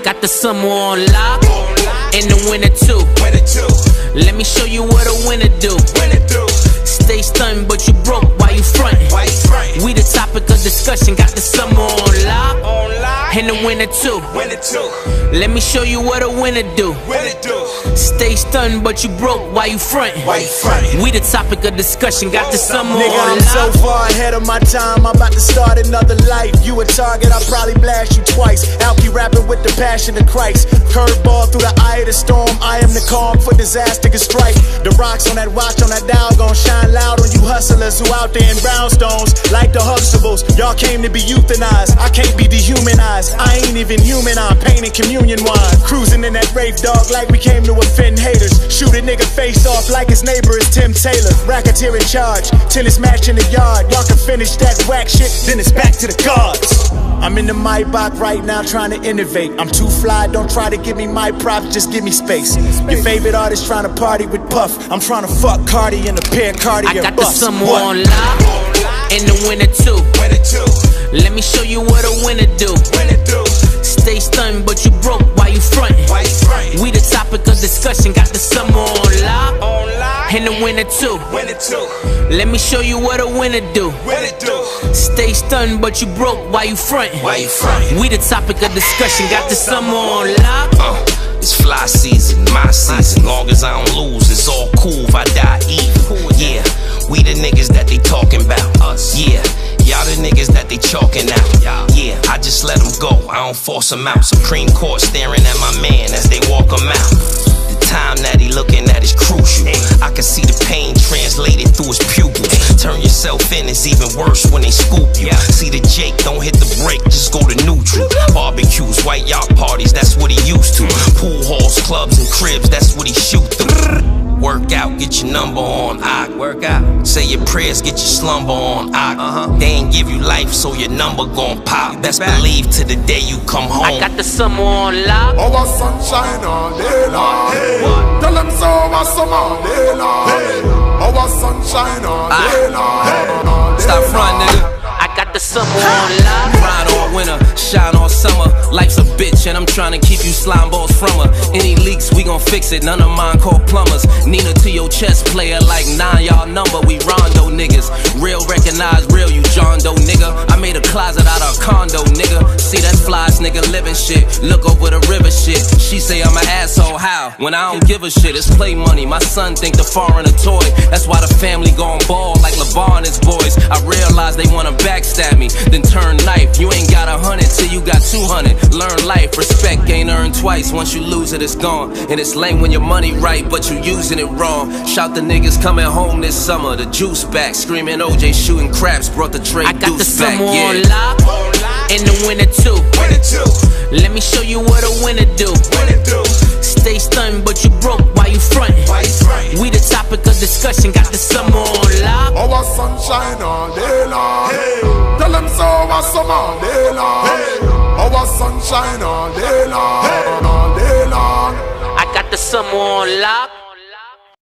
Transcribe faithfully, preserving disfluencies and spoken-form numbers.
got the summer on lock, and the winter too. Let me show you what a winner do. Stay stunned, but you broke while you frontin'. We the topic of discussion, got the summer on lock, and the winter too. Let me show you what a winner do. Stay stunned, but you broke while you frontin'. We the topic of discussion, got the summer Nigga, on I'm lock. so far ahead of my time, I'm about to start another life. You a target, I'll probably blast you twice. Alky rapping with the passion of Christ. Curveball through the eye of the storm, I am the calm for disaster can strike. The rocks on that watch on that dial gon' shine loud on you hustlers who out there in brownstones like the Huxtables. Y'all came to be euthanized, I can't be dehumanized. I ain't even human, I'm painting communion wine. Cruising in that Wraith dog like we came to offend haters. Shoot a nigga face off like his neighbor is Tim Taylor. Racketeer in charge, till it's match in the yard. Y'all can finish that whack shit, then it's back to the gods. I'm in the Maybach right now trying to innovate. I'm too fly, don't try to give me my props, just give me space. Your favorite artist trying to party with Puff, I'm trying to fuck Cardi in a pair of Cartier I got buffs. the summer What? on lock, and the winter too. Let me show you what a winner do. Stay stunned, but you broke while you frontin'. We the topic of discussion, got the summer on lock, and the winter too. Let me show you what a winner do. Stay stunned, but you broke while you frontin'. We the topic of discussion, got the summer on lock. Uh, it's fly season, my season. Long as I don't lose, it's all cool if I die even. Yeah, we the niggas that they talking about. Yeah, y'all the niggas that they chalking out. Yeah, I just let them go, I don't force them out. Supreme Court staring at my man as they walk him out. The time that he looking at is crucial. I can see the pain translated through his pupils. Turn yourself in is even worse when they scoop you. See the Jake, don't hit the brake, just go to neutral. Barbecues, white yacht parties, that's what he used to. Pool halls, clubs and cribs, that's what he shoot through. Work out, get your number on, I work out. Say your prayers, get your slumber on, I uh-huh. They ain't give you life, so your number gon' pop. Best believe to the day you come home. I got the summer on lock. Our sunshine all day long. Hey. Tell them so our summer all day long. Hey. Our sunshine all day long. Hey. Stop frontin', nigga. I got the summer on lock. Ride all winter, shine all summer. Life's a bitch and I'm trying to keep you slime balls from her. Any leaks, we gon' fix it, none of mine call plumbers. Nina to your chest, player like nine, y'all number. We Rondo niggas, real recognize real, you John Doe nigga. I made a closet out of a condo nigga. See that flies nigga living shit, look over the river shit. She say I'm an asshole, how? When I don't give a shit, it's play money. My son think the foreign a toy, that's why the family gon' ball like LeVar and his boys. I realize they wanna backstab me, then turn knife. You ain't got a hundred till you got two hundred. Learn life, respect ain't earned twice. Once you lose it, it's gone. And it's lame when your money right, but you using it wrong. Shout the niggas coming home this summer. The juice back, screaming O J shooting craps. Brought the tray I got the deuce back, summer yeah. on lock, and the winter too. Let me show you what a winner do. Stay stunned, but you broke while you frontin'. We the topic of discussion, got the summer on lock. Our sunshine all day long. Hey. Tell them so our summer all day long. Hey. Our sunshine all day long. Hey. All day long. I got the summer on lock.